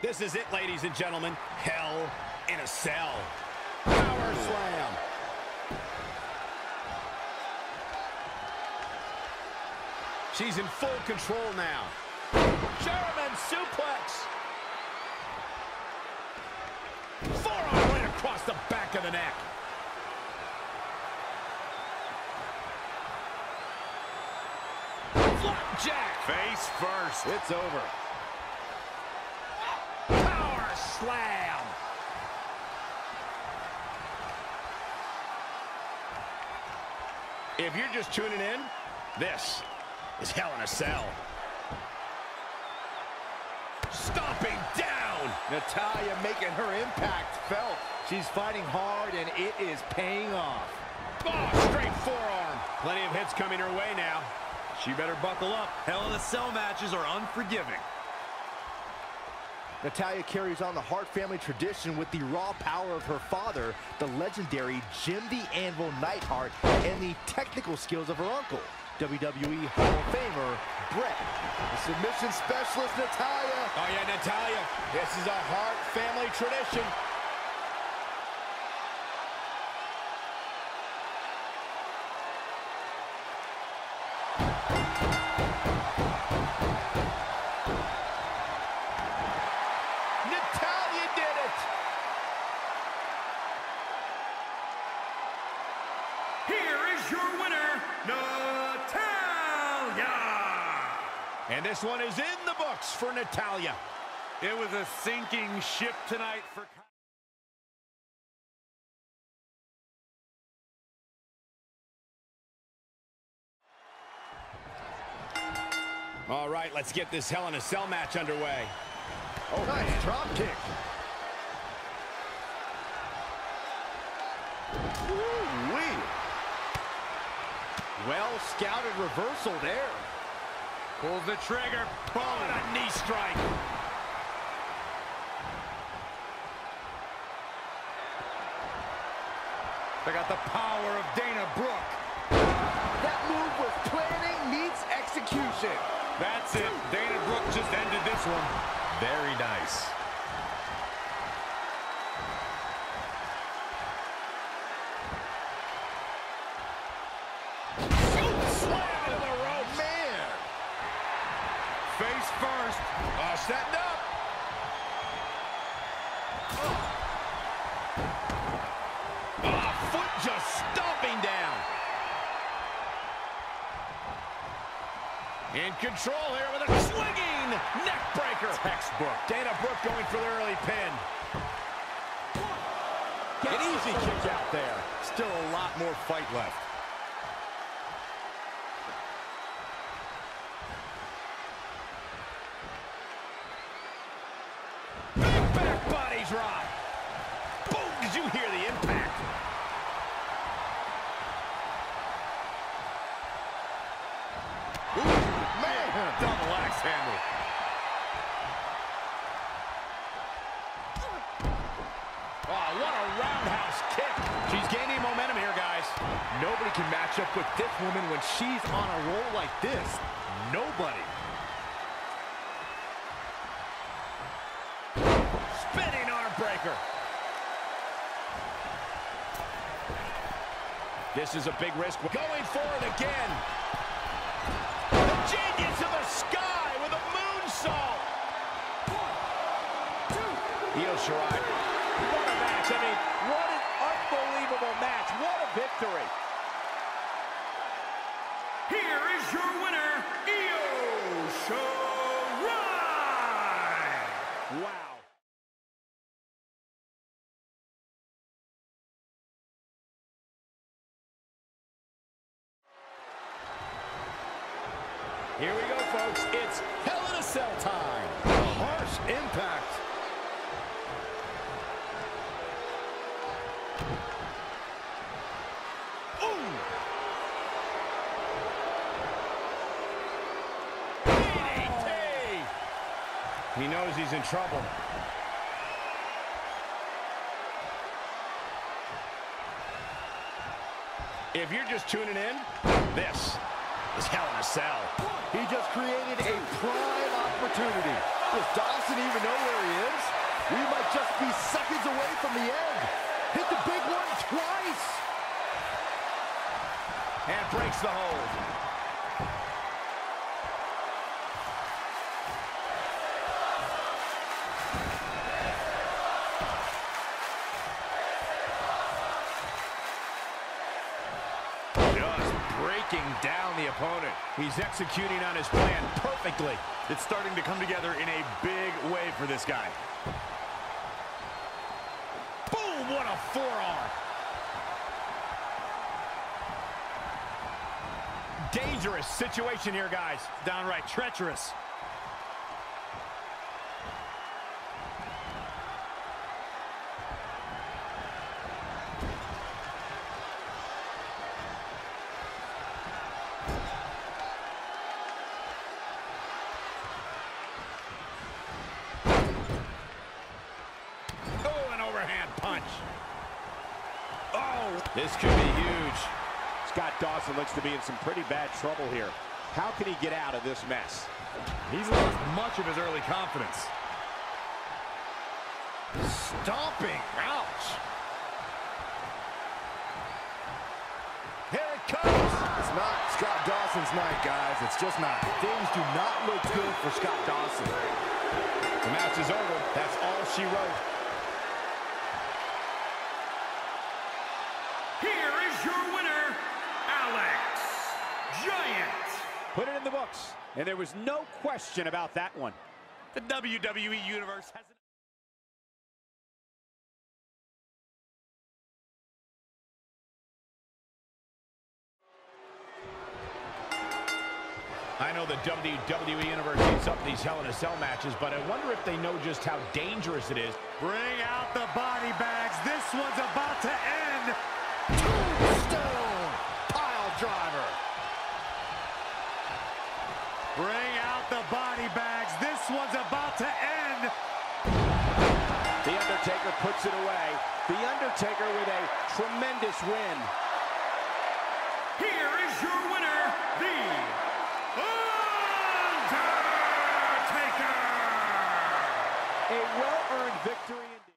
This is it, ladies and gentlemen. Hell in a Cell. Power slam. She's in full control now. German suplex. Forearm right across the back of the neck. Flapjack. Face first. It's over. Power slam. If you're just tuning in, this is Hell in a Cell. Stomping down. Natalya making her impact felt. She's fighting hard, and it is paying off. Oh, straight forearm. Plenty of hits coming her way now. She better buckle up. Hell in a Cell matches are unforgiving. Natalya carries on the Hart family tradition with the raw power of her father, the legendary Jim the Anvil Neidhart, and the technical skills of her uncle, WWE Hall of Famer Bret. The submission specialist, Natalya. Oh, yeah, Natalya. This is a Hart family tradition. Natalya did it. Here is your winner, Natalya. And this one is in the books for Natalya. It was a sinking ship tonight for... All right, let's get this Hell in a Cell match underway. Oh, nice drop kick. Woo-wee. Well scouted reversal there. Pulls the trigger. Boom, a knee strike. They got the power of Dana Brooke. That move was planning meets execution. That's it. Dana Brooke just ended this one. Very nice. Slam into the ropes. Man. Face first. Setting up. Foot just stomping down. In control here with a swinging neck breaker. Textbook. Dana Brooke going for the early pin. An easy kick out there. Still a lot more fight left. Big back body drop. Boom, did you hear the impact? Man. Double axe handle. Oh, what a roundhouse kick. She's gaining momentum here, guys. Nobody can match up with this woman when she's on a roll like this. Nobody. Spinning arm breaker. This is a big risk. Going for it again. The genius of the sky with a moonsault. 1, 2. Io Shirai. What a match. I mean, what an unbelievable match. What a victory. Here is your winner, Io Shirai. Wow. Here we go, folks. It's Hell in a Cell time. Harsh impact. Ooh. DDT. He knows he's in trouble. If you're just tuning in, this is Hell in a Cell. He just created a prime opportunity. Does Dawson even know where he is? We might just be seconds away from the end. Hit the big one twice. And breaks the hold. Just breaking down the opponent. He's executing on his plan perfectly. It's starting to come together in a big way for this guy. Boom, what a forearm. Dangerous situation here, guys. Downright treacherous. Oh, an overhand punch. Oh, this could be huge. Scott Dawson looks to be in some pretty bad trouble here. How can he get out of this mess? He's lost much of his early confidence. Stomping. Ouch. Here it comes. It's not Scott Dawson's night, guys. It's just not. Things do not look good for Scott Dawson. The match is over. That's all she wrote. Here is your winner, Alex Giant. Put it in the books. And there was no question about that one. The WWE Universe has I know the WWE Universe heats up these Hell in a Cell matches, but I wonder if they know just how dangerous it is. bring out the body bags. This one's about to end. Tombstone pile driver. Bring out the body bags. This one's about to end. The Undertaker puts it away. The Undertaker with a tremendous win. Here is your winner, The Undertaker. A well-earned victory indeed.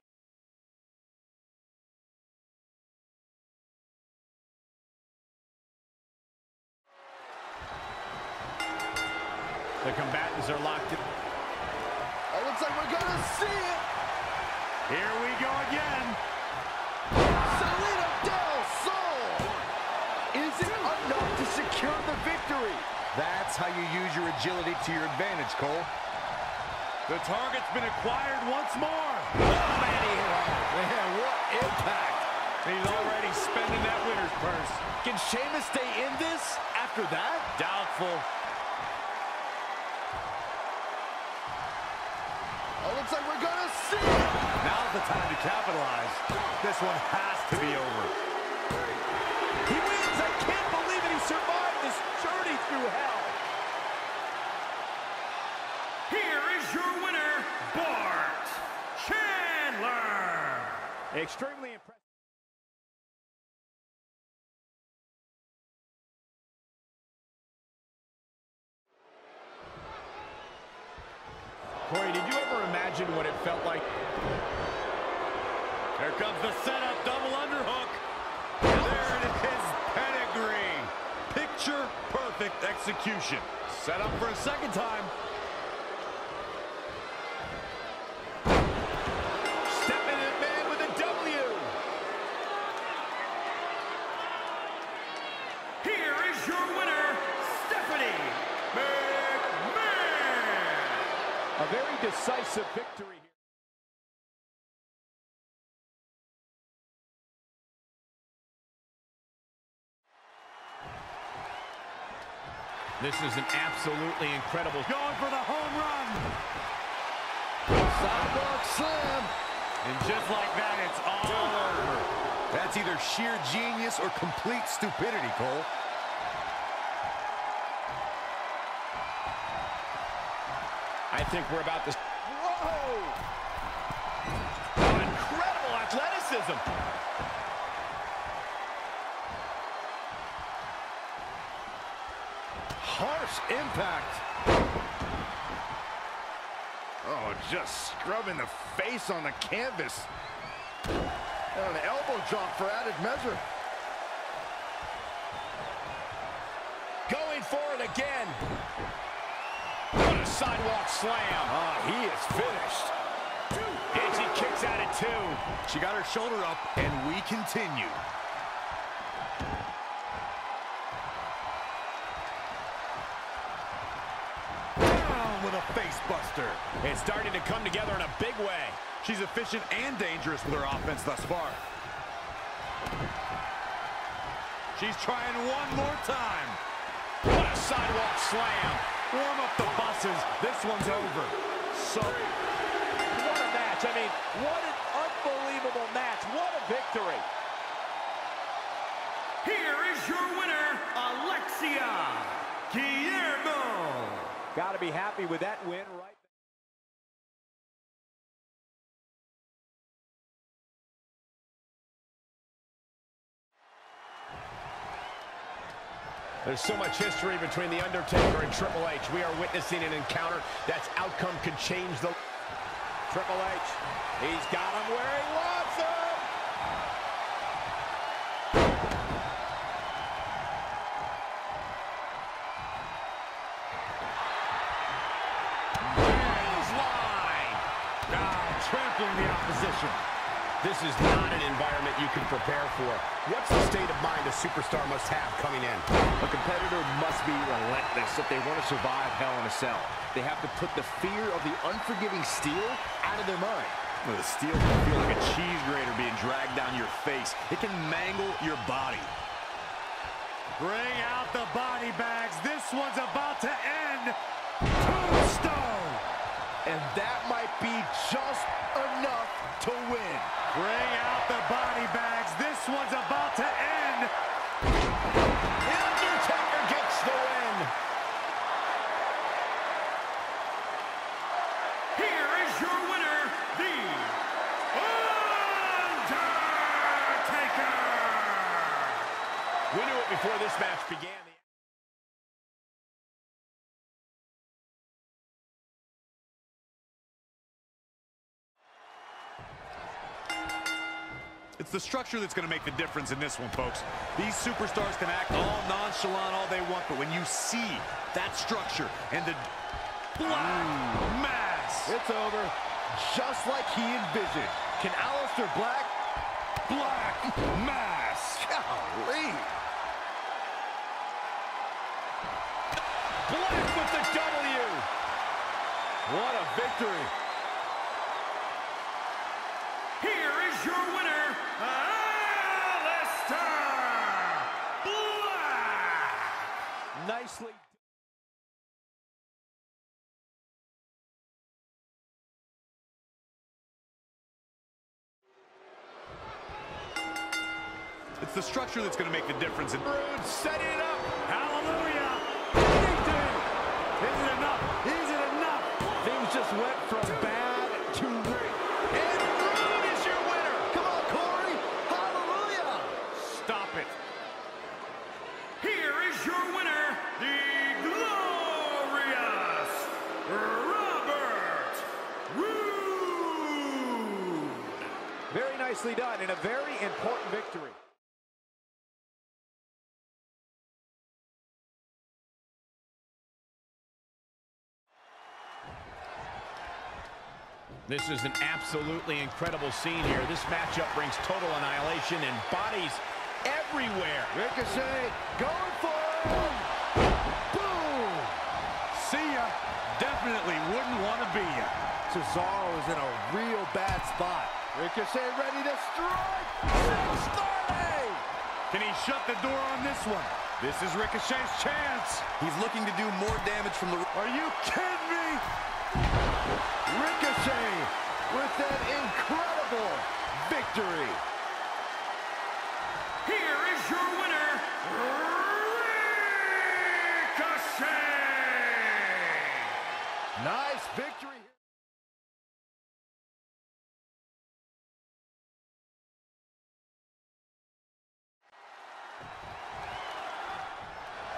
The combatants are locked in. It looks like we're gonna see it. Here we go again. Salida del Sol. Is it enough to secure the victory? That's how you use your agility to your advantage, Cole. The target's been acquired once more. Oh, man, he hit hard. Man, what impact. He's already spending that winner's purse. Can Sheamus stay in this after that? Doubtful. Looks like we're gonna see it. Now's the time to capitalize. This one has to be over. He wins. I can't believe it. He survived this journey through hell. Here is your winner, Bart Chandler. Extremely impressive. Corey, did you ever imagine what it felt like? Here comes the setup, double underhook. There it is, pedigree. Picture perfect execution. Set up for a second time. Stepping in man with a W. Here is your winner, Stephanie McMahon. A very decisive victory here. This is an absolutely incredible. Going for the home run. Sidewalk slam. And just like that, it's all over. That's either sheer genius or complete stupidity, Cole. I think we're about to... Whoa! Incredible athleticism. Harsh impact. Oh, just scrubbing the face on the canvas. And an elbow drop for added measure. Going for it again. What a sidewalk slam. He is finished. And she kicks out at 2. She got her shoulder up, and we continue. Down with a face buster. It's starting to come together in a big way. She's efficient and dangerous with her offense thus far. She's trying one more time. What a sidewalk slam. Warm up the buses. This one's over. So, What a match. I mean, what an unbelievable match. What a victory. Here is your winner, Alexia Guillermo. Got to be happy with that win right there. There's so much history between The Undertaker and Triple H. We are witnessing an encounter that's outcome could change the... Triple H, he's got him where he wants him! Clothesline! trampling the opposition. This is not an environment you can prepare for. What's the state of mind a superstar must have coming in? A competitor must be relentless if they want to survive Hell in a Cell. They have to put the fear of the unforgiving steel out of their mind. Well, the steel can feel like a cheese grater being dragged down your face. It can mangle your body. Bring out the body bags. This one's about to end. Tombstone. And that might be just enough to win. Bring out the body bags. This one's about to end. The Undertaker gets the win. Here is your winner, The Undertaker. We knew it before this match began. It's the structure that's going to make the difference in this one, folks. These superstars can act all nonchalant all they want, but when you see that structure and the black mass. It's over, just like he envisioned. Can Aleister Black? Black mass. Golly. Black with the W. What a victory. Here is your winner, Aleister Black. Nicely. It's the structure that's going to make the difference. Rude setting it up. Hallelujah. Is it enough? Is it enough? Things just went from bad to great. And Rude is your winner. Come on, Corey. Hallelujah. Stop it. Here is your winner, the glorious Robert Roode. Very nicely done and a very important victory. This is an absolutely incredible scene here. This matchup brings total annihilation and bodies everywhere. Ricochet going for it. Boom. See ya. Definitely wouldn't want to be ya. Cesaro is in a real bad spot. Ricochet ready to strike. 630. Can he shut the door on this one? This is Ricochet's chance. He's looking to do more damage from the... Are you kidding me? Ricochet with an incredible victory. Here is your winner, Ricochet. Nice victory.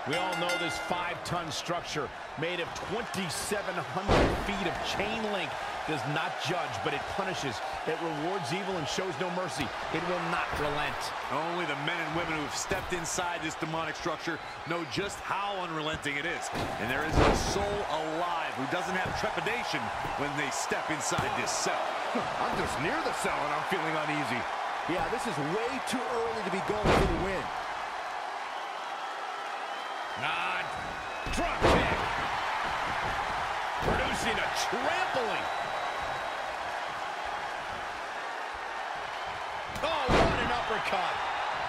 We all know this 5-ton structure made of 2,700 feet of chain link does not judge, but it punishes. It rewards evil and shows no mercy. It will not relent. Only the men and women who have stepped inside this demonic structure know just how unrelenting it is. And there isn't a soul alive who doesn't have trepidation when they step inside this cell. I'm just near the cell and I'm feeling uneasy. Yeah, this is way too early to be going for the win. Drop kick. Producing a trampling. Oh, what an uppercut.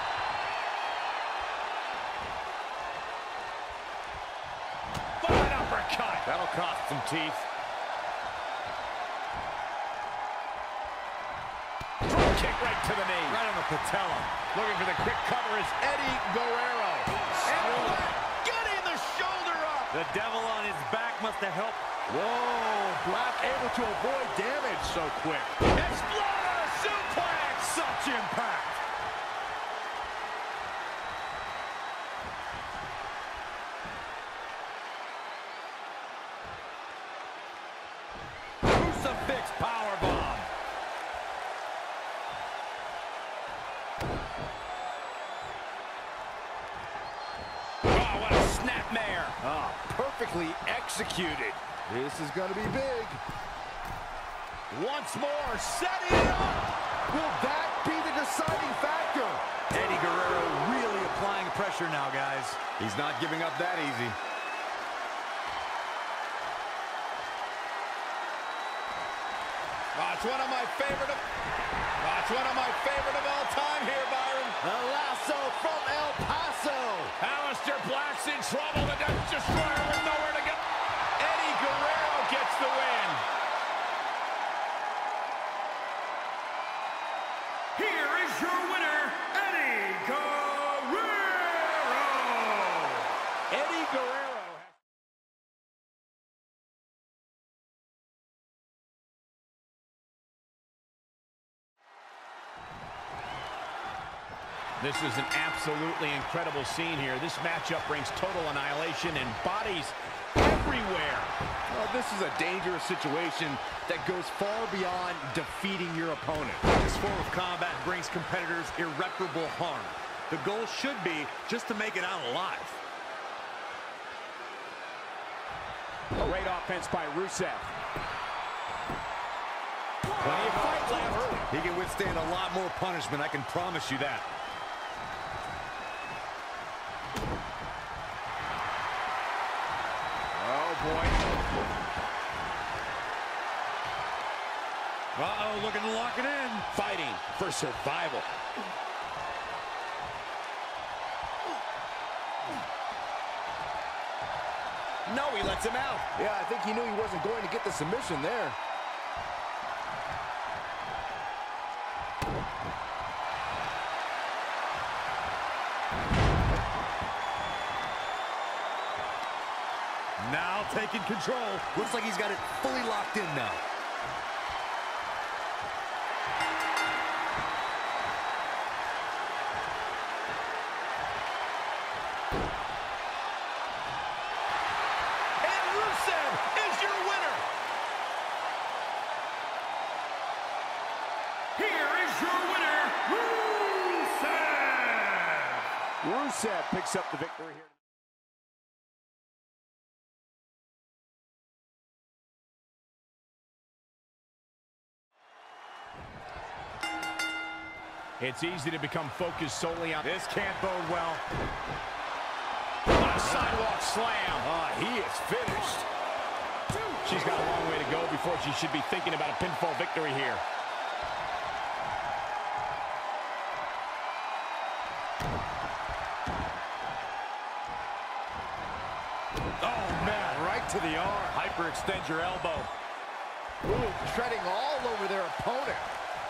What an uppercut. That'll cost some teeth. Drop kick right to the knee. Right on the patella. Looking for the quick cover is Eddie Guerrero. And getting the shoulder up. The devil on his back must have helped. Whoa, Black able to avoid damage so quick. Exploder suplex. Such impact. Crucifix powerbomb. Oh, what a snapmare. Ah, perfectly executed. This is going to be big. Once more, setting it up. Will that be the deciding factor? Eddie Guerrero really applying pressure now, guys. He's not giving up that easy. Oh, it's one of my favorite of all time here, Byron. The lasso from El Paso. Aleister Black's in trouble. The Death Destroyer with nowhere to go. Eddie Guerrero gets the win. Here is your winner, Eddie Guerrero. Eddie Guerrero. This is an absolutely incredible scene here. This matchup brings total annihilation and bodies everywhere. Well, this is a dangerous situation that goes far beyond defeating your opponent. This form of combat brings competitors irreparable harm. The goal should be just to make it out alive. Great offense by Rusev. Plenty of fight left. He can withstand a lot more punishment, I can promise you that. Oh, boy. Uh-oh, looking to lock it in. Fighting for survival. No, he lets him out. Yeah, I think he knew he wasn't going to get the submission there. Now taking control. Looks like he's got it fully locked in now. And Rusev is your winner. Here is your winner, Rusev. Rusev picks up the victory here. It's easy to become focused solely on... This can't bode well. What a sidewalk slam. He is finished. She's got a long way to go before she should be thinking about a pinfall victory here. Oh, man, right to the arm. Hyperextend your elbow. Ooh, treading all over their opponent.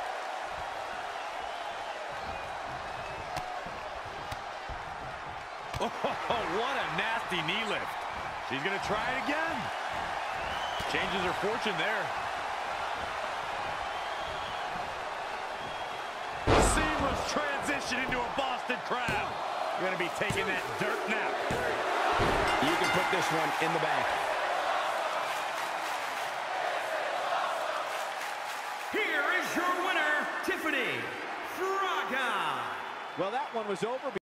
Oh, what a nasty knee lift. She's going to try it again. Changes her fortune there. Seamless transition into a Boston Crab. Going to be taking that dirt nap. one in the bank. Here is your winner, Tiffany Fraga. Well, that one was over.